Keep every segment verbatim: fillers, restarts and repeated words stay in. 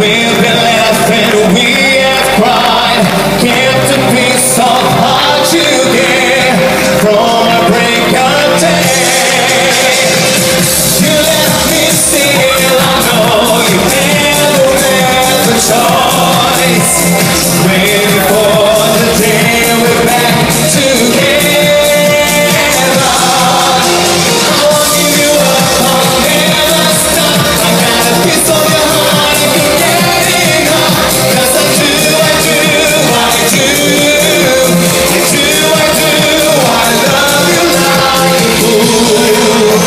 We've been laughing, we have cried, kept a piece of heart you get from a break of day. You left me still, I know you never had the choice. Waiting for the day we're back together. I won't give you up, I'll never stop. I got a piece of your heart, I can get it up. 'Cause I do, I do, I do, I do, I do, I love you like a fool.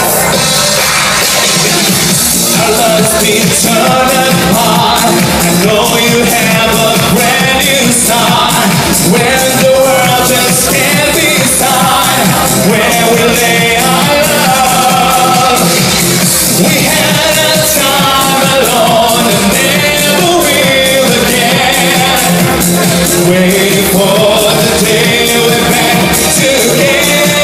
Our love's been torn apart. I know you have a brand new start. When the world just can't decide where we lay our love. We had a time alone and never will again. Waiting for the day we're back together.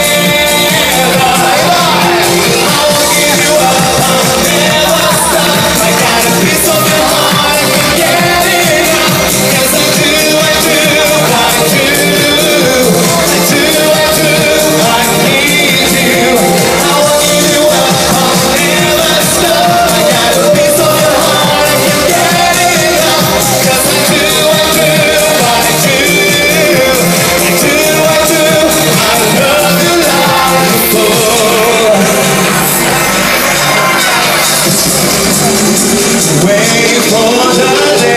I won't give you up, I'll never stop. I got a piece of your heart, I can get it up. 'Cause I do, I do, I do, I do, I do, I need you. I won't give you up, I'll never stop. I got a piece of your heart, I can get it up. 'Cause I do, I do, I do, I do, I do, I love you like a fool. Waiting for the day